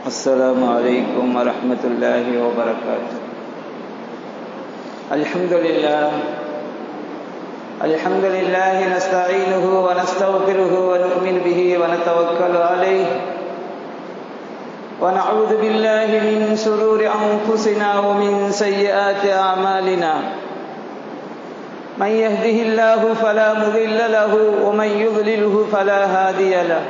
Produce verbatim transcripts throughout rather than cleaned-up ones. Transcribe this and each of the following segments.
السلام عليكم ورحمة الله وبركاته. الحمد لله الحمد لله نستعينه ونستغفره ونؤمن به ونتوكل عليه ونعوذ بالله من شرور أنفسنا ومن سيئات أعمالنا. من يهده الله فلا مضل له ومن يضلله فلا هادي له.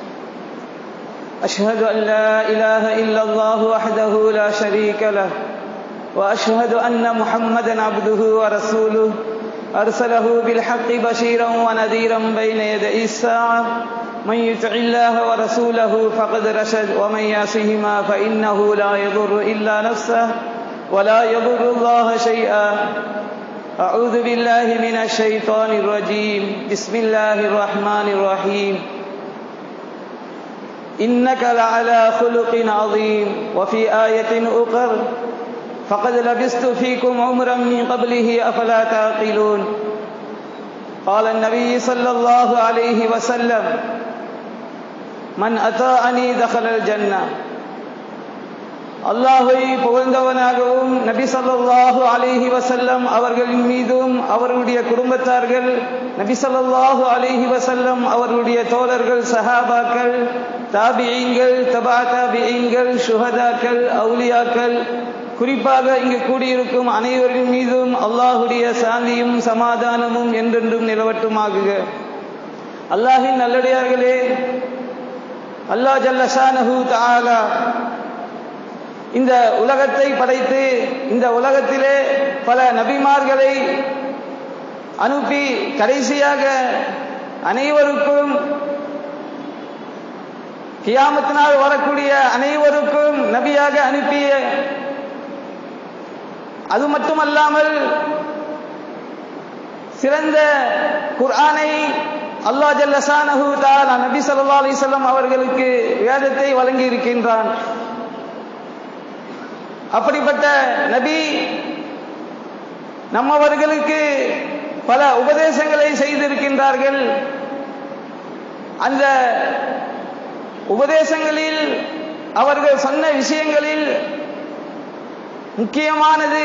أشهد أن لا إله إلا الله وحده لا شريك له وأشهد أن محمدا عبده ورسوله أرسله بالحق بشيرا ونذيرا بين يدي الساعة. من يطع الله ورسوله فقد رشد ومن يعصهما فإنه لا يضر إلا نفسه ولا يضر الله شيئا. أعوذ بالله من الشيطان الرجيم. بسم الله الرحمن الرحيم. إنك لعلى خلق عظيم. وفي آية أخرى فقد لبثت فيكم عمرا من قبله أفلا تعقلون. قال النبي صلى الله عليه وسلم من أطاعني دخل الجنة. அல்லாஹ்வை புகழ்ந்தவனாகவும் நபி ஸல்லல்லாஹு அலைஹி வஸல்லம் அவர்களின் மீதும் அவர்களுடைய குடும்பத்தார்கள், நபி ஸல்லல்லாஹு அலைஹி வஸல்லம் அவர்களுடைய தோழர்கள், சஹாபாக்கள், தாபிஈன்கள், தபா தாபிஈன்கள், ஷுஹதாக்கள், அவுலியாக்கள், குறிப்பாக இங்கு கூடியிருக்கும் அனைவரின் மீதும் அல்லாஹுடைய சாந்தியும் சமாதானமும் என்றென்றும் நிலவட்டுமாகுக. அல்லாஹின் நல்லடியார்களே, அல்லாஹ் ஜல்ல ஷானஹு தஆலா இந்த உலகத்தை படைத்து இந்த உலகத்திலே பல நபிமார்களை அனுப்பி கடைசியாக அனைவருக்கும் கியாமத்தினால் வரக்கூடிய அனைவருக்கும் நபியாக அனுப்பிய, அது மட்டுமல்லாமல் சிறந்த குர்ஆனை அல்லாஹ் ஜல்ல ஷானஹு தஆலா நபி ஸல்லல்லாஹு அலைஹி வஸல்லம் அவர்களுக்கு வேதத்தை வழங்கி இருக்கின்றான். அப்படிப்பட்ட நபி நம்மவர்களுக்கு பல உபதேசங்களை செய்திருக்கின்றார்கள். அந்த உபதேசங்களில் அவர்கள் சொன்ன விஷயங்களில் முக்கியமானது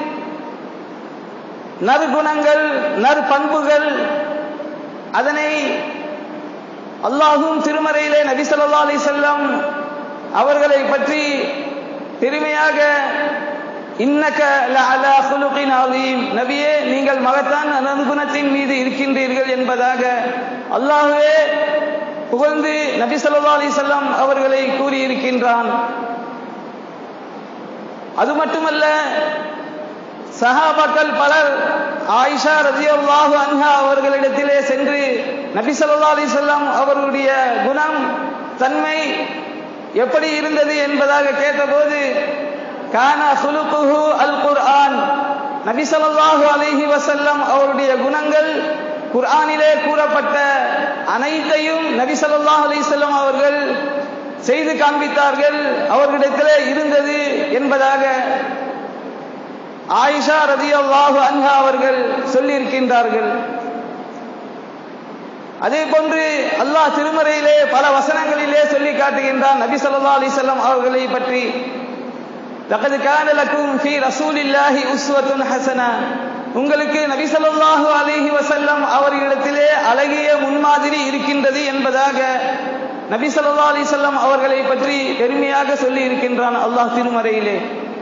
நற்குணங்கள், நற்பண்புகள். அதனை அல்லாஹ்வும் திருமறையிலே நபி ஸல்லல்லாஹு அலைஹி வஸல்லம் அவர்களை பற்றி பெருமையாக இன்னக லஅலா குலுகின் அதீம், நபியே நீங்கள் மகத்தான நற்குணத்தின் மீது இருக்கின்றீர்கள் என்பதாக அல்லாஹ்வே புகழ்ந்து நபி ஸல்லல்லாஹு அலைஹி வஸல்லம் அவர்களை கூறியிருக்கின்றான். அது மட்டுமல்ல, சஹாபாக்கள் பலர் ஆயிஷா ரலியல்லாஹு அன்ஹா அவர்களிடத்திலே சென்று நபி ஸல்லல்லாஹு அலைஹி வஸல்லம் அவர்களுடைய குணம், தன்மை எப்படி இருந்தது என்பதாக கேட்டபோது கான குலுகுஹு அல் குர்ஆன், நபி ஸல்லல்லாஹு அலைஹி வஸல்லம் அவருடைய குணங்கள் குர்ஆனிலே கூறப்பட்ட அனைத்தையும் நபி ஸல்லல்லாஹு அலைஹி வஸல்லம் அவர்கள் செய்து காண்பித்தார்கள், அவர்களிடத்திலே இருந்தது என்பதாக ஆயிஷா ரலியல்லாஹு அன்ஹா அவர்கள் சொல்லியிருக்கின்றார்கள். அதே போன்று அல்லாஹ் திருமறையிலே பல வசனங்களிலே சொல்லி காட்டுகின்றான் நபி ஸல்லல்லாஹு அலைஹி வஸல்லம் அவர்களை பற்றி. லகத் கான லகும் ஃபீ ரசூலில்லாஹி உஸ்வத்துன் ஹஸனா, உங்களுக்கு நபி ஸல்லல்லாஹு அலைஹி வஸல்லம் அவர்களிடத்திலே அழகிய முன்மாதிரி இருக்கின்றது என்பதாக நபி ஸல்லல்லாஹு அலைஹி வஸல்லம் அவர்களை பற்றி பெருமையாக சொல்லி இருக்கின்றான் அல்லாஹ் திருமறையிலே.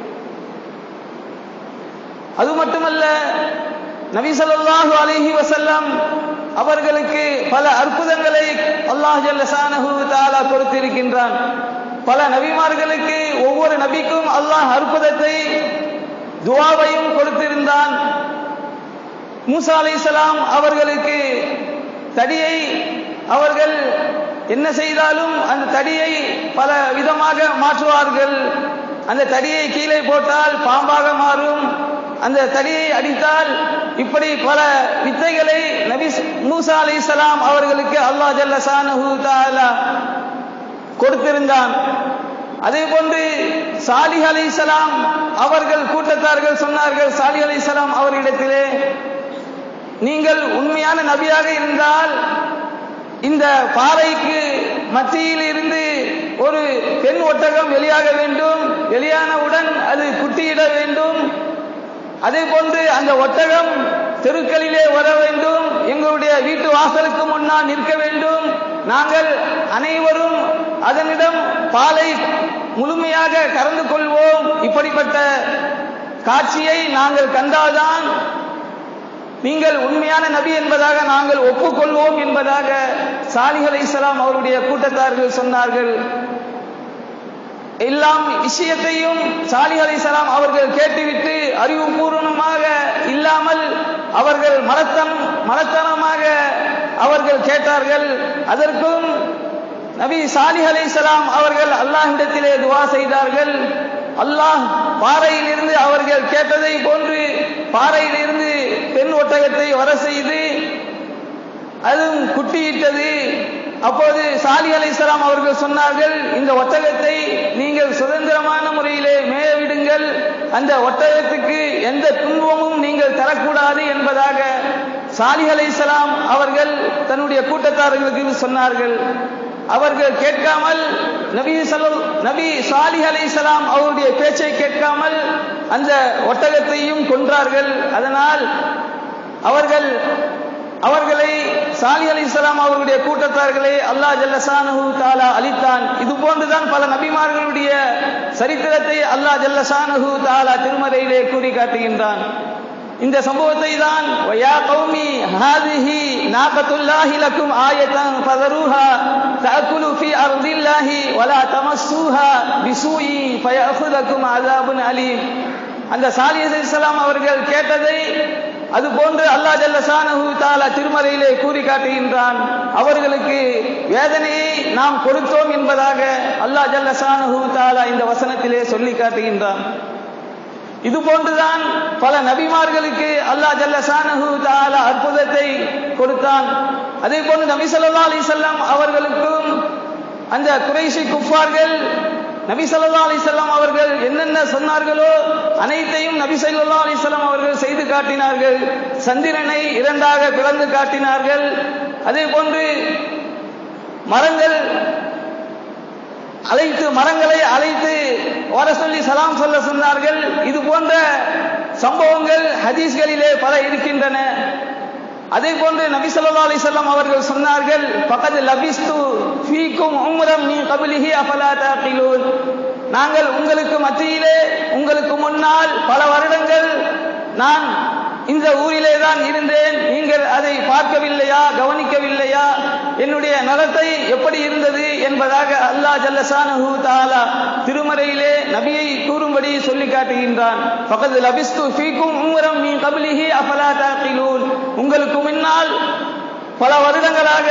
அது மட்டுமல்ல, நபி ஸல்லல்லாஹு அலைஹி வஸல்லம் அவர்களுக்கு பல அற்புதங்களை அல்லாஹ் ஜல்ல ஷானஹு தஆலா கொடுத்திருக்கின்றான். பல நபிமார்களுக்கு ஒவ்வொரு நபிக்கும் அல்லாஹ் அற்புதத்தை, துஆவையும் கொடுத்திருந்தான். மூசா அலைஹிஸ்ஸலாம் அவர்களுக்கு தடியை அவர்கள் என்ன செய்தாலும் அந்த தடியை பல விதமாக மாற்றுவார்கள். அந்த தடியை கீழே போட்டால் பாம்பாக மாறும், அந்த தடியை அடித்தால் இப்படி பல வித்தைகளை நபி மூசா அலைஹிஸ்ஸலாம் அவர்களுக்கு அல்லாஹ் ஜல்ல ஷானஹு தஆலா கொடுத்திருந்தான். அதே போன்று சாலிஹ் அலைஹிஸ்ஸலாம் அவர்கள் கூட்டத்தார்கள் சொன்னார்கள் சாலிஹ் அலைஹிஸ்ஸலாம் அவர்களிடத்திலே, நீங்கள் உண்மையான நபியாக இருந்தால் இந்த பாறைக்கு மத்தியில் இருந்து ஒரு பெண் பெண் ஒட்டகம் வெளியாக வேண்டும், வெளியானவுடன் அது குட்டியிட வேண்டும். அதே போன்று அந்த ஒட்டகம் தெருக்களிலே வர வேண்டும், எங்களுடைய வீட்டு வாசலுக்கு முன்னால் நிற்க வேண்டும். நாங்கள் அனைவரும் அதனிடம் பாலை முழுமையாக கறந்து கொள்வோம். இப்படிப்பட்ட காட்சியை நாங்கள் கண்டால்தான் நீங்கள் உண்மையான நபி என்பதாக நாங்கள் ஒப்புக்கொள்வோம் என்பதாக சாலிஹ் அலைஹிஸ்ஸலாம் அவருடைய கூட்டத்தார்கள் சொன்னார்கள். எல்லாம் விஷயத்தையும் சாலிஹ் அலைஹிஸ்ஸலாம் அவர்கள் கேட்டுவிட்டு அறிவுபூர்வமாக இல்லாமல் அவர்கள் மரத்தம் மரத்தனமாக அவர்கள் கேட்டார்கள். அதற்கும் நபி சாலிஹ் அலைஹிஸ்ஸலாம் அவர்கள் அல்லாஹ்விடத்திலே துஆ செய்தார்கள். அல்லாஹ் பாறையிலிருந்து அவர்கள் கேட்டதை போன்று பாறையிலிருந்து பெண் ஒட்டகத்தை வர செய்து அதுவும் குட்டியிட்டது. அப்போது சாலிஹ் அலைஹிஸ்ஸலாம் அவர்கள் சொன்னார்கள், இந்த ஒட்டகத்தை நீங்கள் சுதந்திரமான முறையிலே மேய விடுங்கள், அந்த ஒட்டகத்துக்கு எந்த துன்பமும் நீங்கள் தரக்கூடாது என்பதாக சாலிஹ் அலைஹிஸ்ஸலாம் அவர்கள் தன்னுடைய கூட்டத்தார்களுக்கு சொன்னார்கள். அவர்கள் கேட்காமல் நபி ஸல்லல்லாஹு நபி சாலிஹ் அலைஹிஸ்ஸலாம் அவருடைய பேச்சை கேட்காமல் அந்த ஒட்டகத்தையும் கொன்றார்கள். அதனால் அவர்கள் அவர்களை சாலிஹ் அலைஹிஸ்ஸலாம் அவருடைய கூட்டத்தார்களை அல்லாஹ் ஜல்ல ஷானஹு தஆலா அழித்தான். இது போன்றுதான் பல நபிமார்களுடைய சரித்திரத்தை அல்லாஹ் ஜல்ல ஷானஹு தஆலா திருமறையிலே கூறி காட்டுகின்றான். இந்த சம்பவத்தை தான் வயா கௌமி ஹாதிஹி நாகத்துல்லாஹி லக்கும் ஆயத்தன் ஃபதருஹா தஅகுலு ஃபீ அர்தில்லாஹி வலா தமஸ்ஸூஹா பிஸூஇ ஃபயஅஃதுக்கும் அஸாபுன் அலீம். அந்த சாலிஹ் அலைஹிஸ்ஸலாம் அவர்கள் கேட்டதை அதுபோன்று அல்லாஹ் ஜல்ல ஷானஹு தஆலா திருமறையிலே கூறி காட்டுகின்றான். அவர்களுக்கு வேதனையை நாம் கொடுத்தோம் என்பதாக அல்லாஹ் ஜல்ல ஷானஹு தஆலா இந்த வசனத்திலே சொல்லி காட்டுகின்றான். இது போன்றுதான் பல நபிமார்களுக்கு அல்லாஹ் ஜல்ல ஷானஹு தஆலா அற்புதத்தை கொடுத்தான். அதே போன்று நபி ஸல்லல்லாஹு அலைஹி வஸல்லம் அவர்களுக்கும் அந்த குறைஷி குஃபார்கள் நபி ஸல்லல்லாஹு அலைஹி வஸல்லம் அவர்கள் என்னென்ன சொன்னார்களோ அனைத்தையும் நபி ஸல்லல்லாஹு அலைஹி வஸல்லம் அவர்கள் செய்து காட்டினார்கள். சந்திரனை இரண்டாக பிளந்து காட்டினார்கள். அதே போன்று மரங்கள் அழைத்து மரங்களை அழைத்து வர சொல்லி சலாம் சொல்ல சொன்னார்கள். இது போன்ற சம்பவங்கள் ஹதீஸ்களிலே பல இருக்கின்றன. அதே போன்று நபி ஸல்லல்லாஹு அலைஹி வஸல்லம் அவர்கள் சொன்னார்கள், ஃபகத் லபிஸ்து ஃபீக்கும் உம்ரம் மின் கப்லிஹி அஃபலா தஅகிலூன். நாங்கள் உங்களுக்கு மத்தியிலே உங்களுக்கு முன்னால் பல வருடங்கள் நான் இந்த ஊரிலே தான் இருந்தேன், நீங்கள் அதை பார்க்கவில்லையா, கவனிக்கவில்லையா, என்னுடைய நடத்தை எப்படி இருந்தது என்பதாக அல்லாஹ் ஜல்ல ஷானஹு தஆலா திருமறையிலே நபியை கூறும்படி சொல்லி காட்டுகின்றான். ஃபகத் லபிஸ்து ஃபீக்கும் உம்ரம் மின் கப்லிஹி அஃபலா தஅகிலூன். உங்களுக்கு முன்னால் பல வருடங்களாக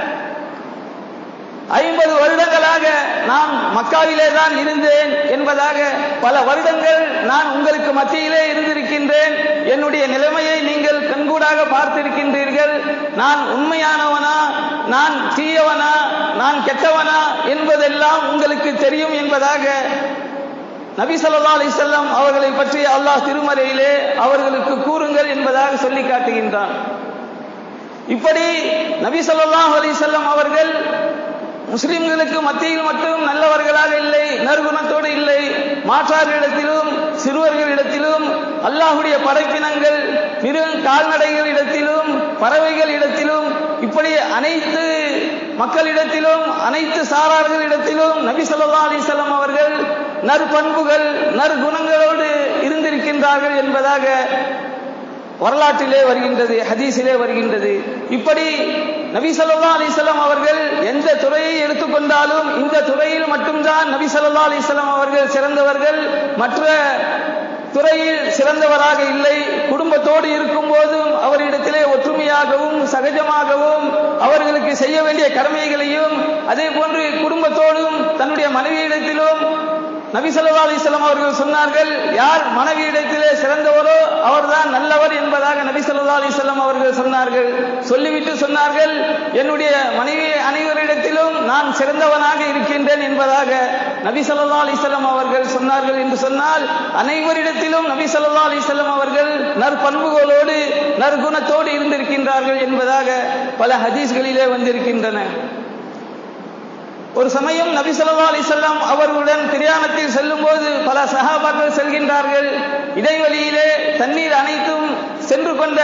ஐம்பது வருடங்களாக நான் மக்காவிலே தான் இருந்தேன் என்பதாக பல வருடங்கள் நான் உங்களுக்கு மத்தியிலே இருந்திருக்கின்றேன். என்னுடைய நிலைமையை நீங்கள் கண்கூடாக பார்த்திருக்கின்றீர்கள். நான் உண்மையானவனா, நான் தீயவனா, நான் கெட்டவனா என்பதெல்லாம் உங்களுக்கு தெரியும் என்பதாக நபி ஸல்லல்லாஹு அலைஹி வஸல்லம் அவர்களை பற்றி அல்லாஹ் திருமறையிலே அவர்களுக்கு கூறுங்கள் என்பதாக சொல்லி காட்டுகின்றான். இப்படி நபி ஸல்லல்லாஹு அலைஹி வஸல்லம் அவர்கள் முஸ்லிம்களுக்கு மத்தியில் மட்டும் நல்லவர்களாக இல்லை, நற்குணத்தோடு இல்லை, மாற்றார்களிடத்திலும் சிறுவர்களிடத்திலும் அல்லாஹ்வுடைய படைப்பினங்கள் மிருக கால்நடைகளிடத்திலும் பறவைகளிடத்திலும் இப்படி அனைத்து மக்களிடத்திலும் அனைத்து சாரார்களிடத்திலும் நபி ஸல்லல்லாஹு அலைஹி வஸல்லம் அவர்கள் நற்பண்புகள் நற்குணங்களோடு இருந்திருக்கின்றார்கள் என்பதாக வரலாற்றிலே வருகின்றது, ஹதீஸிலே வருகின்றது. இப்படி நபி ஸல்லல்லாஹு அலைஹி வஸல்லம் அவர்கள் எந்த துறையை எடுத்துக்கொண்டாலும் இந்த துறையில் மட்டும்தான் நபி ஸல்லல்லாஹு அலைஹி வஸல்லம் அவர்கள் சிறந்தவர்கள், மற்ற துறையில் சிறந்தவராக இல்லை. குடும்பத்தோடு இருக்கும் போதும் அவரிடத்திலே ஒற்றுமையாகவும் சகஜமாகவும் அவர்களுக்கு செய்ய வேண்டிய கடமைகளையும் அதே போன்று குடும்பத்தோடும் தன்னுடைய மனைவியிடத்திலும் நபி ஸல்லல்லாஹு அலைஹி வஸல்லம் அவர்கள் சொன்னார்கள், யார் மனைவியிடத்திலே சிறந்தவரோ அவர்தான் நல்லவர் என்பதாக நபி ஸல்லல்லாஹு அலைஹி வஸல்லம் அவர்கள் சொன்னார்கள். சொல்லிவிட்டு சொன்னார்கள், என்னுடைய மனைவி அனைவரிடத்திலும் நான் சிறந்தவனாக இருக்கின்றேன் என்பதாக நபி ஸல்லல்லாஹு அலைஹி வஸல்லம் அவர்கள் சொன்னார்கள். என்று சொன்னால் அனைவரிடத்திலும் நபி ஸல்லல்லாஹு அலைஹி வஸல்லம் அவர்கள் நற்பண்புகளோடு நற்குணத்தோடு இருந்திருக்கின்றார்கள் என்பதாக பல ஹதீஸ்களிலே வந்திருக்கின்றன. ஒரு சமயம் நபி ஸல்லல்லாஹு அலைஹி வஸல்லம் அவர்கள் பிரயாணத்தில் செல்லும் போது பல சஹாபாக்கள் செல்கின்றார்கள். இடைவெளியிலே தண்ணீர் அனைத்தும் சென்று கொண்ட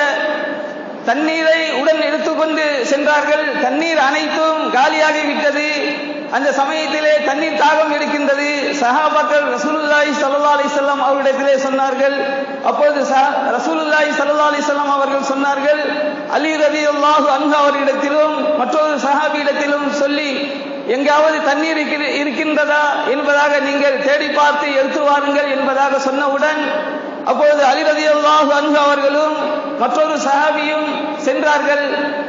தண்ணீரை உடன் எடுத்துக்கொண்டு சென்றார்கள். தண்ணீர் அனைத்தும் காலியாகி விட்டது. அந்த சமயத்திலே தண்ணீர் தாகம் எடுக்கின்றது. சஹாபாக்கள் ரசூலுல்லாஹி ஸல்லல்லாஹு அலைஹி வஸல்லம் அவர்களிடத்திலே சொன்னார்கள். அப்பொழுது ரசூலுல்லாஹி ஸல்லல்லாஹு அலைஹி வஸல்லம் அவர்கள் சொன்னார்கள், அலி ரலியல்லாஹு அன்ஹு அவர்களிடத்திலும் மற்றொரு சஹாபியிடத்திலும் சொல்லி, எங்காவது தண்ணீர் இருக்கின்றதா என்பதாக நீங்கள் தேடி பார்த்து எடுத்து வாருங்கள் என்பதாக சொன்னவுடன் அப்பொழுது அலி ரலியல்லாஹு அன்ஹு அவர்களும் மற்றொரு சஹாபியும் சென்றார்கள்.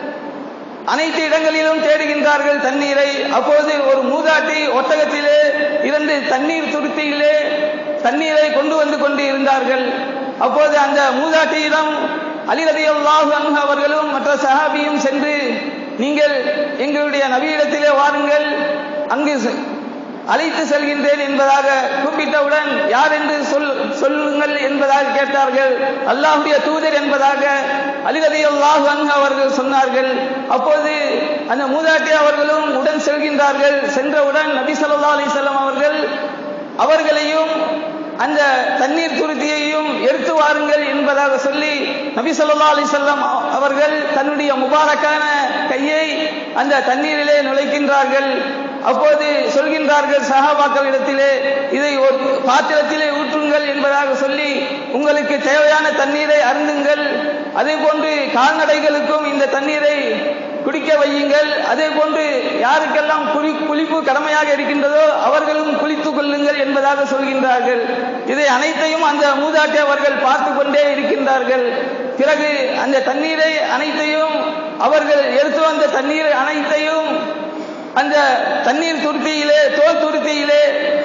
அனைத்து இடங்களிலும் தேடுகின்றார்கள் தண்ணீரை. அப்போது ஒரு மூதாட்டி ஒட்டகத்திலே இரண்டு தண்ணீர் துருத்தியிலே தண்ணீரை கொண்டு வந்து கொண்டு இருந்தார்கள். அப்போது அந்த மூதாட்டியிடம் அலி ரலியல்லாஹு அன்ஹு அவர்களும் மற்ற சஹாபியும் சென்று, நீங்கள் எங்களுடைய நபியிடத்திலே வாருங்கள், அங்கு அழைத்து செல்கின்றேன் என்பதாக கூப்பிட்டவுடன், யார் என்று சொல் சொல்லுங்கள் என்பதாக கேட்டார்கள். அல்லாஹ்வுடைய தூதர் என்பதாக அலி ரலியல்லாஹு அன்ஹு அவர்கள் சொன்னார்கள். அப்போது அந்த மூதாட்டி அவர்களும் உடன் செல்கின்றார்கள். சென்றவுடன் நபி ஸல்லல்லாஹு அலைஹி வஸல்லம் அவர்கள் அவர்களையும் அந்த தண்ணீர் துருத்தியையும் எடுத்து வாருங்கள் என்பதாக சொல்லி நபி ஸல்லல்லாஹு அலைஹி வஸல்லம் அவர்கள் தன்னுடைய முபாரக்கான கையை அந்த தண்ணீரிலே நுழைக்கின்றார்கள். அப்போது சொல்கின்றார்கள் சஹாபாக்களிடத்திலே, இதை ஒரு பாத்திரத்திலே ஊற்றுங்கள் என்பதாக சொல்லி, உங்களுக்கு தேவையான தண்ணீரை அருந்துங்கள், அதே போன்று கால்நடைகளுக்கும் இந்த தண்ணீரை குடிக்க வையுங்கள், அதே போன்று யாருக்கெல்லாம் குளி குளிப்பு கடமையாக இருக்கின்றதோ அவர்களும் குளித்துக் கொள்ளுங்கள் என்பதாக சொல்கின்றார்கள். இதை அனைத்தையும் அந்த மூதாட்டி அவர்கள் பார்த்து கொண்டே இருக்கின்றார்கள். பிறகு அந்த தண்ணீரை அனைத்தையும் அவர்கள் எடுத்து வந்த தண்ணீரை அனைத்தையும் அந்த தண்ணீர் துருத்தியிலே தோல் துருத்தியிலே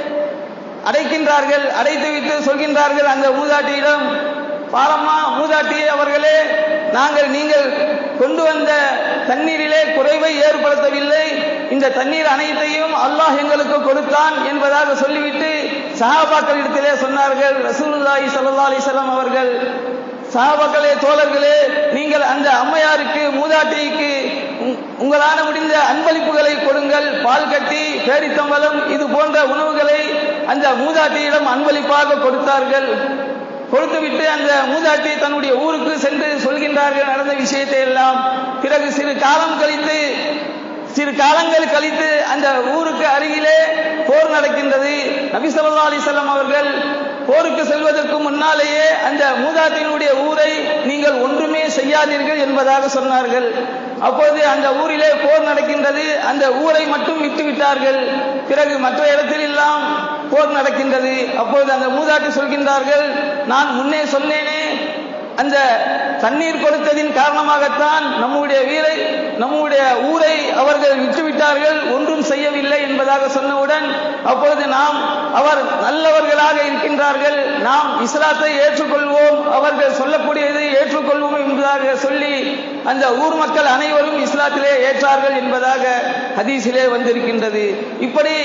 அடைக்கின்றார்கள். அடைத்துவிட்டு சொல்கின்றார்கள் அந்த மூதாட்டியிடம், பாரம்மா மூதாட்டியே அவர்களே, நாங்கள் நீங்கள் கொண்டு வந்த தண்ணீரிலே குறைவை ஏற்படுத்தவில்லை, இந்த தண்ணீர் அனைத்தையும் அல்லாஹ் எங்களுக்கு கொடுத்தான் என்பதாக சொல்லிவிட்டு சஹாபாக்களிடத்திலே சொன்னார்கள். ரசூலுல்லாஹி ஸல்லல்லாஹு அலைஹி வஸல்லம் அவர்கள், சஹாபாக்களே, தோழர்களே, நீங்கள் அந்த அம்மையாருக்கு மூதாட்டிக்கு உங்களான முடிந்த அன்பளிப்புகளை கொடுங்கள், பால் கட்டி பேரித்தம்பலம் இது போன்ற உணவுகளை அந்த மூதாட்டியிடம் அன்பளிப்பாக கொடுத்தார்கள். கொடுத்துவிட்டு அந்த மூதாட்டி தன்னுடைய ஊருக்கு சென்று சொல்கின்றார்கள் நடந்த விஷயத்தை எல்லாம். பிறகு சிறு காலம் கழித்து சிறு காலங்கள் கழித்து அந்த ஊருக்கு அருகிலே போர் நடக்கின்றது. நபி ஸல்லல்லாஹு அலைஹி வஸல்லம் அவர்கள் போருக்கு செல்வதற்கு முன்னாலேயே அந்த மூதாட்டியினுடைய ஊரை நீங்கள் ஒன்றுமே செய்யாதீர்கள் என்பதாக சொன்னார்கள். அப்போது அந்த ஊரிலே போர் நடக்கின்றது. அந்த ஊரை மட்டும் விட்டு விட்டார்கள். பிறகு மற்ற இடத்தில் எல்லாம் போர் நடக்கின்றது. அப்போது அந்த மூதாட்டி சொல்கின்றார்கள், நான் முன்னே சொன்னேனே, அந்த தண்ணீர் கொடுத்ததின் காரணமாகத்தான் நம்முடைய வீரை நம்முடைய ஊரை அவர்கள் விட்டுவிட்டார்கள், ஒன்றும் செய்யவில்லை என்பதாக சொன்னவுடன், அப்பொழுது நாம் அவர் நல்லவர்களாக இருக்கின்றார்கள், நாம் இஸ்லாத்தை ஏற்றுக்கொள்வோம், அவர்கள் சொல்லக்கூடியதை ஏற்றுக்கொள்வோம் என்பதாக சொல்லி அந்த ஊர் மக்கள் அனைவரும் இஸ்லாத்திலே ஏற்றார்கள் என்பதாக ஹதீஸிலே வந்திருக்கின்றது. இப்படி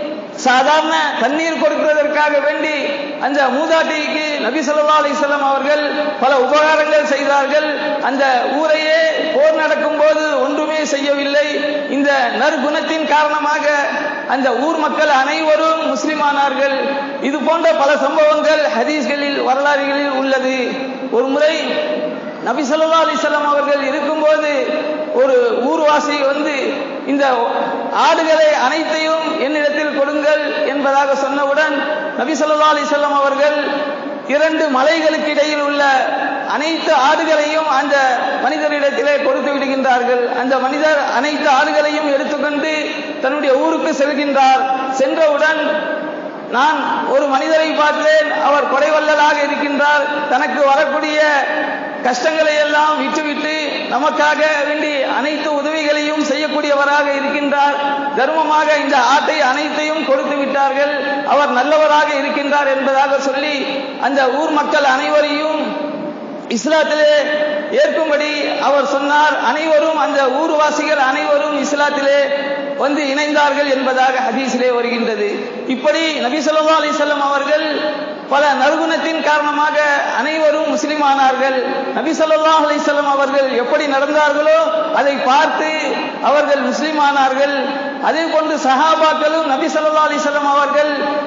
சாதாரண தண்ணீர் கொடுப்பதற்காக வேண்டி அந்த மூதாட்டிக்கு நபி ஸல்லல்லாஹு அலைஹி வஸல்லம் அவர்கள் பல உபகாரங்கள் செய்தார்கள். அந்த ஊரையே போர் நடக்கும் போது ஒன்றுமே செய்யவில்லை. இந்த நற்குணத்தின் காரணமாக அந்த ஊர் மக்கள் அனைவரும் முஸ்லிமானார்கள். இது போன்ற பல சம்பவங்கள் ஹதீஸ்களில் வரலாறுகளில் உள்ளது. ஒரு முறை நபி ஸல்லல்லாஹு அலைஹி வஸல்லம் அவர்கள் இருக்கும்போது ஒரு ஊர்வாசி வந்து, இந்த ஆடுகளை அனைத்தையும் என்னிடத்தில் கொடுங்கள் என்பதாக சொன்னவுடன் நபி ஸல்லல்லாஹு அலைஹி வஸல்லம் அவர்கள் இரண்டு மலைகளுக்கு இடையில் உள்ள அனைத்து ஆடுகளையும் அந்த மனிதரிடத்திலே கொடுத்து விடுகின்றார்கள். அந்த மனிதர் அனைத்து ஆடுகளையும் எடுத்துக்கொண்டு தன்னுடைய ஊருக்கு செல்கின்றார். சென்றவுடன், நான் ஒரு மனிதரை பார்த்தேன், அவர் கொடைவள்ளலாக இருக்கின்றார், தனக்கு வரக்கூடிய கஷ்டங்களை எல்லாம் விட்டுவிட்டு நமக்காக வேண்டி அனைத்து உதவிகளையும் செய்யக்கூடியவராக இருக்கின்றார், தர்மமாக இந்த ஆட்டை அனைத்தையும் கொடுத்து விட்டார்கள், அவர் நல்லவராக இருக்கின்றார் என்பதாக சொல்லி அந்த ஊர் மக்கள் அனைவரையும் இஸ்லாத்திலே ஏற்கும்படி அவர் சொன்னார். அனைவரும் அந்த ஊர்வாசிகள் அனைவரும் இஸ்லாத்திலே வந்து இணைந்தார்கள் என்பதாக ஹதீஸிலே வருகின்றது. இப்படி நபி ஸல்லல்லாஹு அலைஹி வஸல்லம் அவர்கள் பல நற்குணத்தின் காரணமாக அனைவரும் முஸ்லிமானார்கள். நபி ஸல்லல்லாஹு அலைஹி வஸல்லம் அவர்கள் எப்படி நடந்தார்களோ அதை பார்த்து அவர்கள் முஸ்லிமானார்கள். அதே போன்று சஹாபாக்களும் நபி ஸல்லல்லாஹு அலைஹி வஸல்லம் அவர்கள்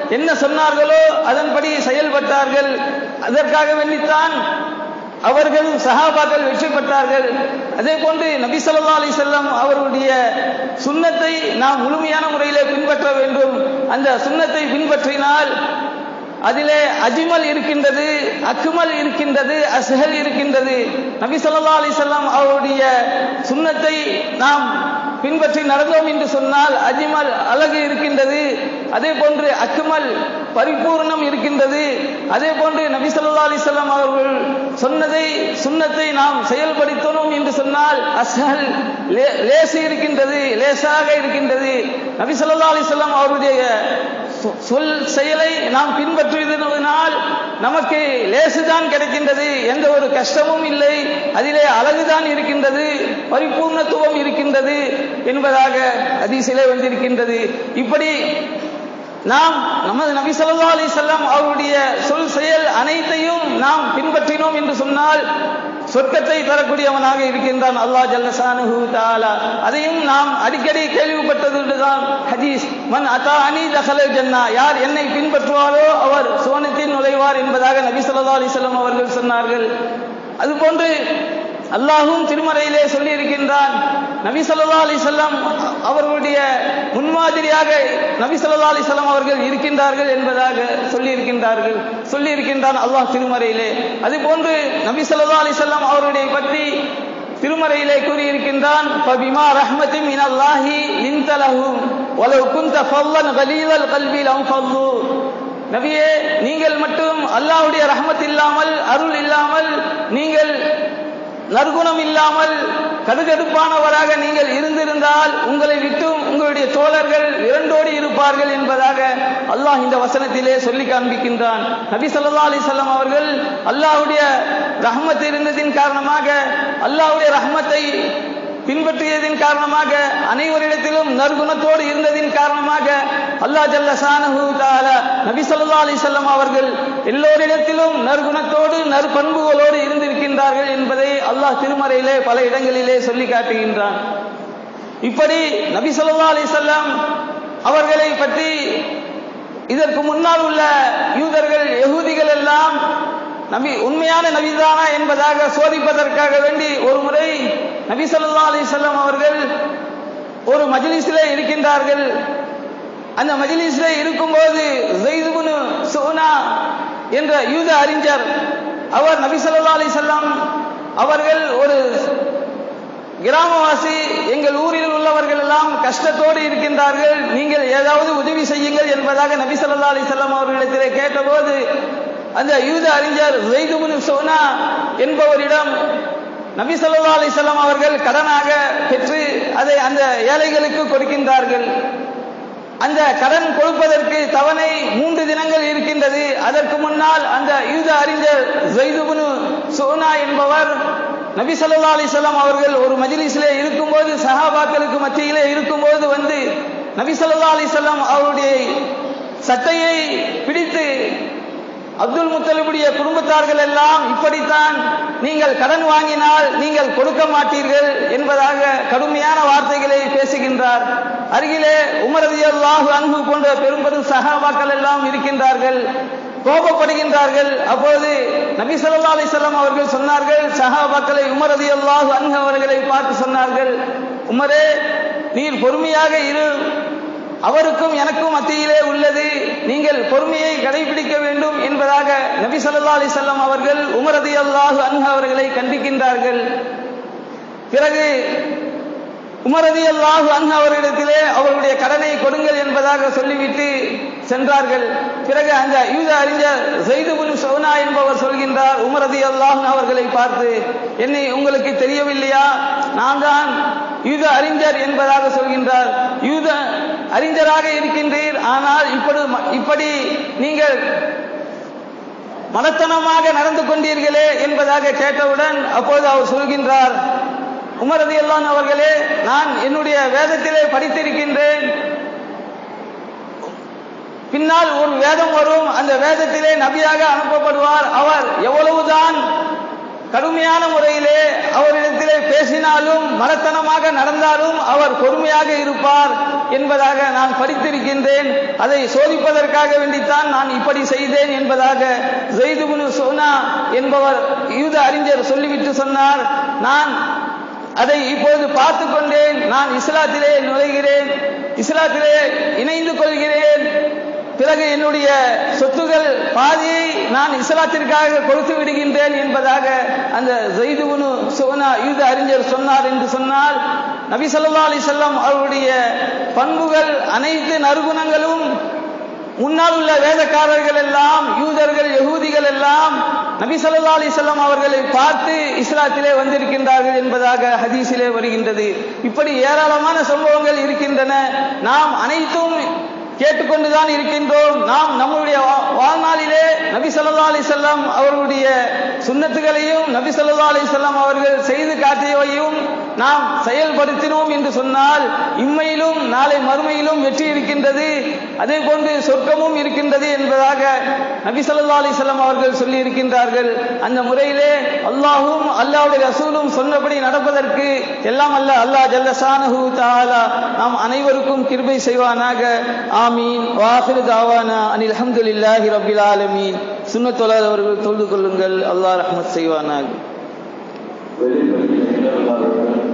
என்ன சொன்னார்களோ அதன்படி செயல்பட்டார்கள். அதற்காக வேண்டித்தான் அவர்கள் சஹாபாக்கள் வெற்றி பெற்றார்கள். அதே போன்று நபி ஸல்லல்லாஹு அலைஹி வஸல்லம் அவருடைய சுன்னத்தை நாம் முழுமையான முறையிலே பின்பற்ற வேண்டும். அந்த சுன்னத்தை பின்பற்றினால் அதிலே அஜ்மல் இருக்கின்றது, அக்மல் இருக்கின்றது, அஸ்ஹல் இருக்கின்றது. நபி ஸல்லல்லாஹு அலைஹி வஸல்லம் அவருடைய சுன்னத்தை நாம் பின்பற்றி நடந்தோம் என்று சொன்னால் அஜ்மல் அழகு இருக்கின்றது, அதே போன்று அக்மல் பரிபூர்ணம் இருக்கின்றது. அதே போன்று நபி ஸல்லல்லாஹு அலைஹி வஸல்லம் அவர்கள் சொன்னதை சுன்னத்தை நாம் செயல்படுத்தணும் என்று சொன்னால் அஸ்ஹல் லேசு இருக்கின்றது, லேசாக இருக்கின்றது. நபி ஸல்லல்லாஹு அலைஹி வஸல்லம் அவருடைய சொல் செயலை நாம் பின்பற்றுவதனால் நமக்கு லேசுதான் கிடைக்கின்றது, எந்த ஒரு கஷ்டமும் இல்லை, அதிலே அழகுதான் இருக்கின்றது, பரிபூர்ணத்துவம் இருக்கின்றது என்பதாக ஹதீஸிலே வந்திருக்கின்றது. இப்படி நாம் நமது நபி ஸல்லல்லாஹு அலைஹி வஸல்லம் அவருடைய சொல் செயல் அனைத்தையும் நாம் பின்பற்றினோம் என்று சொன்னால் சொர்க்கத்தை தரக்கூடியவனாக இருக்கின்றான் அல்லாஹ் ஜல்ல ஷானுஹு தஆலா. அதையும் நாம் அடிக்கடி கேள்விப்பட்டதுதான் ஹதீஸ், மன் அதாஅனி தஹலல் ஜன்னா, யார் என்னை பின்பற்றுவாரோ அவர் சுவனத்தில் நுழைவார் என்பதாக நபி ஸல்லல்லாஹு அலைஹி வஸல்லம் அவர்கள் சொன்னார்கள். அதுபோன்று அல்லாஹ்வும் திருமறையிலே சொல்லி இருக்கின்றான். நபி ஸல்லல்லாஹு அலைஹி வஸல்லம் அவர்களுடைய முன்மாதிரியாக நபி ஸல்லல்லாஹு அலைஹி வஸல்லம் அவர்கள் இருக்கின்றார்கள் என்பதாக சொல்லி இருக்கின்றார்கள் சொல்லி இருக்கின்றான் அல்லாஹ் திருமறையிலே. அதுபோன்று நபி ஸல்லல்லாஹு அலைஹி வஸல்லம் அவருடைய பற்றி திருமறையிலே கூறியிருக்கின்றான், ஃபபிமா ரஹ்மத்தின் மினல்லாஹி லின்த லஹும் வலவ் குன்த ஃபல்லன் கலீலல் கல்பி லன்ஃபல்லு. நபியே, நீங்கள் மட்டும் அல்லாஹ்வுடைய ரஹ்மத் இல்லாமல், அருள் இல்லாமல், நீங்கள் நற்குணம் இல்லாமல் கடுகடுப்பானவராக நீங்கள் இருந்திருந்தால் உங்களை விட்டும் உங்களுடைய தோழர்கள் இரண்டோடு இருப்பார்கள் என்பதாக அல்லாஹ் இந்த வசனத்திலே சொல்லி காண்பிக்கின்றான். நபி ஸல்லல்லாஹு அலைஹி வஸல்லம் அவர்கள் அல்லாஹ்வுடைய ரஹ்மத் இருந்ததின் காரணமாக, அல்லாஹ்வுடைய ரஹ்மத்தை பின்பற்றியதின் காரணமாக, அனைவரிடத்திலும் நற்குணத்தோடு இருந்ததின் காரணமாக அல்லாஹ் ஜல்ல ஷானுஹு தஆலா நபி ஸல்லல்லாஹு அலைஹி வஸல்லம் அவர்கள் எல்லோரிடத்திலும் நற்குணத்தோடு நற்பண்புகளோடு இருந்திருக்கின்றார்கள் என்பதை அல்லாஹ் திருமறையிலே பல இடங்களிலே சொல்லி காட்டுகின்றான். இப்படி நபி ஸல்லல்லாஹு அலைஹி வஸல்லம் அவர்களை பற்றி இதற்கு முன்னால் உள்ள யூதர்கள் யகூதிகள் எல்லாம் நபி உண்மையான நபிதானா என்பதாக சோதிப்பதற்காக வேண்டி ஒரு முறை நபி ஸல்லல்லாஹு அலைஹி வஸல்லம் அவர்கள் ஒரு மஜ்லிஸிலே இருக்கின்றார்கள். அந்த மஜ்லிஸிலே இருக்கும்போது ஸைத் இப்னு சுனா என்ற யூத அறிஞர் அவர் நபி ஸல்லல்லாஹு அலைஹி வஸல்லம் அவர்கள் ஒரு கிராமவாசி, எங்கள் ஊரில் உள்ளவர்கள் எல்லாம் கஷ்டத்தோடு இருக்கின்றார்கள், நீங்கள் ஏதாவது உதவி செய்யுங்கள் என்பதாக நபி ஸல்லல்லாஹு அலைஹி வஸல்லம் அவர்களிடத்திலே கேட்டபோது அந்த யூத அறிஞர் ஸைத் இப்னு சுனா என்பவரிடம் நபி ஸல்லல்லாஹு அலைஹி வஸல்லம் அவர்கள் கடனாக பெற்று அதை அந்த ஏழைகளுக்கு கொடுக்கின்றார்கள். அந்த கடன் கொடுப்பதற்கு தவணை மூன்று தினங்கள் இருக்கின்றது. அதற்கு முன்னால் அந்த யூத அறிஞர் ஸைத் இப்னு சுனா என்பவர் நபி ஸல்லல்லாஹு அலைஹி வஸல்லம் அவர்கள் ஒரு மஜ்லிஸிலே இருக்கும்போது, சஹாபாக்களுக்கு மத்தியிலே இருக்கும்போது வந்து நபி ஸல்லல்லாஹு அலைஹி வஸல்லம் அவருடைய சட்டையை பிடித்து, அப்துல் முத்தலிபுடைய குடும்பத்தார்கள் எல்லாம் இப்படித்தான், நீங்கள் கடன் வாங்கினால் நீங்கள் கொடுக்க மாட்டீர்கள் என்பதாக கடுமையான வார்த்தைகளை பேசுகின்றார். அருகிலே உமர் ரலியல்லாஹு அன்ஹு போன்ற பெரும் பெரும் சஹாபாக்கள் எல்லாம் இருக்கின்றார்கள், கோபப்படுகின்றார்கள். அப்போது நபி ஸல்லல்லாஹு அலைஹி வஸல்லம் அவர்கள் சொன்னார்கள், சஹாபாக்களை உமர் ரலியல்லாஹு அன்ஹு அவர்களை பார்த்து சொன்னார்கள், உமரே, நீர் பொறுமையாக இரு, அவருக்கும் எனக்கும் மத்தியிலே உள்ளது, நீங்கள் பொறுமையை கடைபிடிக்க வேண்டும் என்பதாக நபி ஸல்லல்லாஹு அலைஹி வஸல்லம் அவர்கள் உமர் ரலியல்லாஹு அன்ஹு அவர்களை கண்டிக்கின்றார்கள். பிறகு உமர் ரலியல்லாஹு அன்ஹு அவர்களிடத்திலே அவருடைய கடனை கொடுங்கள் என்பதாக சொல்லிவிட்டு சென்றார்கள். பிறகு அந்த யூத அறிஞர் ஸைத் இப்னு சுனா என்பவர் சொல்கின்றார் உமர் ரலியல்லாஹு அன்ஹு அவர்களை பார்த்து, என்னை உங்களுக்கு தெரியவில்லையா, நான் தான் யூத அறிஞர் என்பதாக சொல்கின்றார். யூத அறிஞராக இருக்கின்றீர், ஆனால் இப்படி இப்படி நீங்கள் மனத்தனமாக நடந்து கொண்டீர்களே என்பதாக கேட்டவுடன் அப்போது அவர் சொல்கின்றார், உமர் ரலியல்லாஹு அன்ஹு அவர்களே, நான் என்னுடைய வேதத்திலே படித்திருக்கின்றேன், பின்னால் ஒரு வேதம் வரும், அந்த வேதத்திலே நபியாக அனுப்பப்படுவார், அவர் எவ்வளவுதான் கடுமையான முறையிலே அவரிடத்திலே பேசினாலும் மலத்தனமாக நடந்தாலும் அவர் பொறுமையாக இருப்பார் என்பதாக நான் படித்திருக்கின்றேன். அதை சோதிப்பதற்காக வேண்டித்தான் நான் இப்படி செய்தேன் என்பதாக ஸைத் இப்னு ஸுனா என்பவர் யூத அறிஞர் சொல்லிவிட்டு சொன்னார். நான் அதை இப்பொழுது பார்த்து கொண்டேன். நான் இஸ்லாத்திலே நுழைகிறேன், இஸ்லாத்திலே இணைந்து கொள்கிறேன். பிறகு என்னுடைய சொத்துகள் பாதியை நான் இஸ்லாத்திற்காக கொடுத்து விடுகின்றேன் என்பதாக அந்த ஸைத் இப்னு ஸுனா யூத அறிஞர் சொன்னார் என்று சொன்னால், நபி ஸல்லல்லாஹு அலைஹி வஸல்லம் அவருடைய பண்புகள் அனைத்து நற்குணங்களும் முன்னால் உள்ள வேதக்காரர்கள் எல்லாம், யூதர்கள் யகூதிகள் எல்லாம் நபி ஸல்லல்லாஹு அலைஹி வஸல்லம் அவர்களை பார்த்து இஸ்லாத்திலே வந்திருக்கின்றார்கள் என்பதாக ஹதீஸிலே வருகின்றது. இப்படி ஏராளமான சம்பவங்கள் இருக்கின்றன. நாம் அனைத்தும் கேட்டுக்கொண்டுதான் இருக்கின்றோம். நாம் நம்முடைய வாழ்நாளிலே நபி ஸல்லல்லாஹு அலைஹி வஸல்லம் அவர்களுடைய சுன்னத்துகளையும் நபி ஸல்லல்லாஹு அலைஹி வஸல்லம் அவர்கள் செய்து காட்டியவையும் நாம் செயல்படுத்தினோம் என்று சொன்னால் இம்மையிலும் நாளை மறுமையிலும் வெற்றி இருக்கின்றது, அதே போன்று சொர்க்கமும் இருக்கின்றது என்பதாக நபி ஸல்லல்லாஹு அலைஹி வஸல்லம் அவர்கள் சொல்லி இருக்கின்றார்கள். அந்த முறையிலே அல்லாஹ்வும் அல்லாஹ்வுடைய ரசூலும் சொன்னபடி நடப்பதற்கு எல்லாம் அல்ல அல்லாஹ் ஜல்ல ஷானஹு தஆலா நாம் அனைவருக்கும் கிருபை செய்வானாக. ஆமீன். வாஹிரு தாவானா அனில் ஹம்துலில்லாஹி ரப்பில் ஆலமீன். சுன்னத் தொழாதவர்கள் தொழுது கொள்ளுங்கள். அல்லாஹ் ரஹ்மத் செய்வானாக.